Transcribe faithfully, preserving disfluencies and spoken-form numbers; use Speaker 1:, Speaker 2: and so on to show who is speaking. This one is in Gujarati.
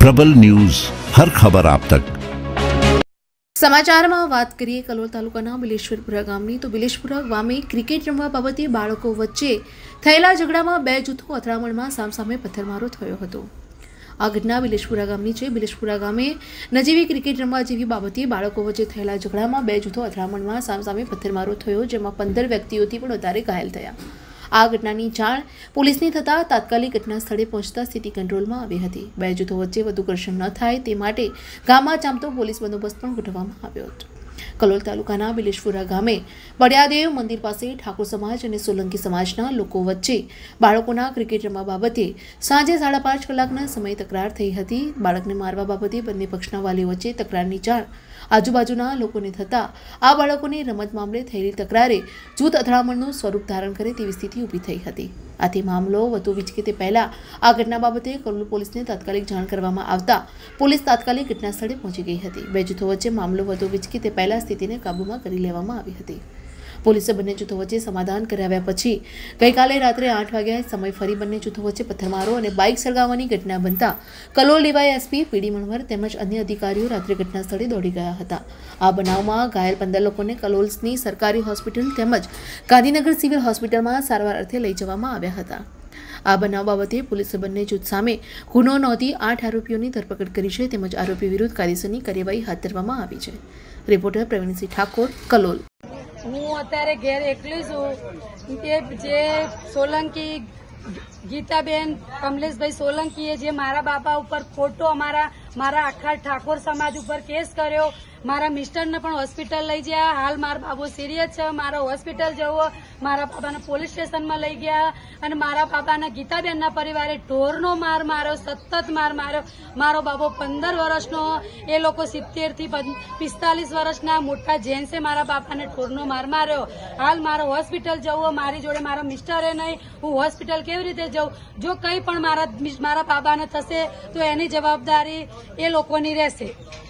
Speaker 1: प्रबल न्यूज, हर खबर आप तक।
Speaker 2: સમાચારમાં વાત કરીએ કલોલ તાલુકાના બિલેશ્વરપુરા ગામની તો બિલેશ્વરપુરા ગામે ક્રિકેટ રમવા બાબતે બાળકો વચ્ચે થયેલા ઝઘડામાં બે જૂથો અથડામણમાં સામસામે પથ્થરમારો થયો હતો। આ ઘટના બિલેશ્વરપુરા ગામની છે। બિલેશ્વરપુરા ગામે નજીવી ક્રિકેટ રમવા જેવી બાબતે બાળકો વચ્ચે થયેલા ઝઘડામાં બે જૂથો અથડામણમાં સામસામે પથ્થરમારો થયો, જેમાં પંદર વ્યક્તિઓથી પણ વધારે ઘાયલ થયા। આ ઘટનાની જાણ પોલીસને થતાં તાત્કાલિક ઘટના સ્થળે પહોંચતા સ્થિતિ કંટ્રોલમાં આવી હતી। બે જૂથો વચ્ચે વધુ ઘર્ષણ ન થાય તે માટે ગામમાં ચાંપતો પોલીસ બંદોબસ્ત પણ ગોઠવવામાં આવ્યો હતો। કલોલ તાલુકાના બિલેશ્વરપુરા ગામે બળિયાદેવ મંદિર પાસે ઠાકોર સમાજ અને સોલંકી સમાજના લોકો વચ્ચે બાળકોના ક્રિકેટ રમવા બાબતે સાંજે સાડા પાંચ કલાકના સમયે તકરાર થઈ હતી। બાળકને મારવા બાબતે બંને પક્ષના વાલીઓ વચ્ચે તકરારની જાણ આજુબાજુના લોકોને થતાં આ બાળકોની રમત મામલે થયેલી તકરારે જૂથ અથડામણનું સ્વરૂપ ધારણ કરે તેવી સ્થિતિ ઊભી થઈ હતી। આથી મામલો વધુ વિચકે તે પહેલા આ ઘટના બાબતે કલોલ પોલીસને તાત્કાલિક જાણ કરવામાં આવતા પોલીસ તાત્કાલિક ઘટના સ્થળે પહોંચી ગઈ હતી। બે જૂથો વચ્ચે મામલો વધુ વિચકે તે પહેલા સ્થિતિને કાબૂમાં કરી લેવામાં આવી હતી। પોલીસે બંને જૂથો વચ્ચે સમાધાન કરાવ્યા પછી ગઈકાલે રાત્રે આઠ વાગ્યાએ સમય ફરી બંને જૂથો વચ્ચે પથ્થરમારો અને બાઇક સળગાવવાની ઘટના બનતા કલોલ ડીવાયએસપી પીડી મણવર તેમજ અન્ય અધિકારીઓ રાત્રે ઘટના સ્થળે દોડી ગયા હતા। આ બનાવમાં ઘાયલ પંદર લોકોને કલોલની સરકારી હોસ્પિટલ તેમજ ગાંધીનગર સિવિલ હોસ્પિટલમાં સારવાર અર્થે લઈ જવામાં આવ્યા હતા। આ બનાવ બાબતે પોલીસે બંને જૂથ સામે ગુનો નોંધી આઠ આરોપીઓની ધરપકડ કરી છે તેમજ આરોપી વિરુદ્ધ કાયદેસરની કાર્યવાહી હાથ ધરવામાં આવી છે। રિપોર્ટર પ્રવીણસિંહ ઠાકોર, કલોલ।
Speaker 3: હું અત્યારે ઘેર એકલી છું કે જે સોલંકી ગીતાબેન કમલેશભાઈ સોલંકીએ જે મારા બાપા ઉપર ખોટો અમારા મારા આખા ઠાકોર સમાજ ઉપર કેસ કર્યો, મારા મિસ્ટરને પણ હોસ્પિટલ લઈ ગયા। હાલ મારા બાબુ સિરિયસ છે, મારો હોસ્પિટલ જવો, મારા બાબાને પોલીસ સ્ટેશનમાં લઈ ગયા અને મારા બાબાના ગીતાબેનના પરિવારે ઢોરનો માર માર્યો, સતત માર માર્યો। મારો બાબો પંદર વર્ષનો, એ લોકો સિત્તેર થી પિસ્તાલીસ વર્ષના મોટા જેન્ટ્સે મારા બાપાને ઢોરનો માર માર્યો। હાલ મારો હોસ્પિટલ જવો, મારી જોડે મારા મિસ્ટરે નહીં, હું હોસ્પિટલ કેવી રીતે જઉં? જો કંઈ પણ મારા મારા બાબાને થશે તો એની જવાબદારી એ લોકોની રહેશે।